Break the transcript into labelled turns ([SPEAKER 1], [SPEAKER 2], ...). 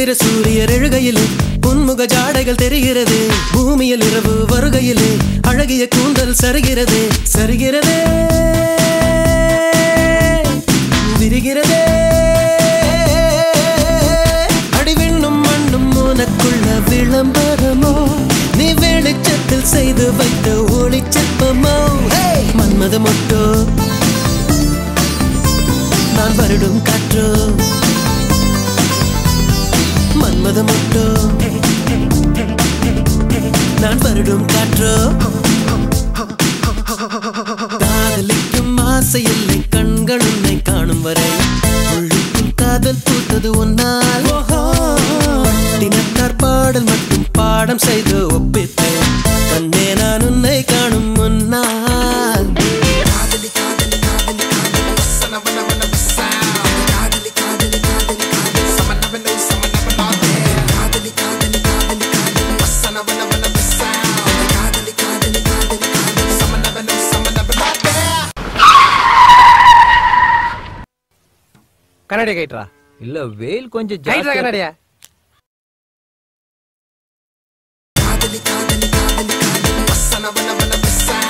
[SPEAKER 1] சந்திர சூரியர் எழுகையிலே உன்முக ஜாடைகள் தெரிகிறது. பூமியில் இரவு வருகையிலே அழகிய கூந்தல் சரிகிறதே சரிகிறதே விரிகிறதே. அடிவிண்ணும் மண்ணும் உனக்குள்ள விளம்பரமோ, நீ வெளிச்சத்தில் செய்து வைத்த ஒளிச்சப்பமோ. மன்மத மொட்டோ நான் வருடும் காற்றோ, மன்மத மொட்டோ நான் வருடும் காற்றோ. காதலிக்கும் ஆசை இல்லை கண்கள் உன்னை காணும் வரை, உள்ளுக்குள் காதல் பூத்தது உன்னால். தினத்தார் பாடல் மட்டும் பாடம் செய்து ஒப்பித்தேன் கண்ணே நான் உன்னை காணும் முன்னால்.
[SPEAKER 2] கண்ணாடியா கைட்ரா.
[SPEAKER 3] இல்ல வெயில் கொஞ்சம்
[SPEAKER 2] கைட்ரா கண்ணாடியா.
[SPEAKER 4] காதலி காதலி காதலி காதலி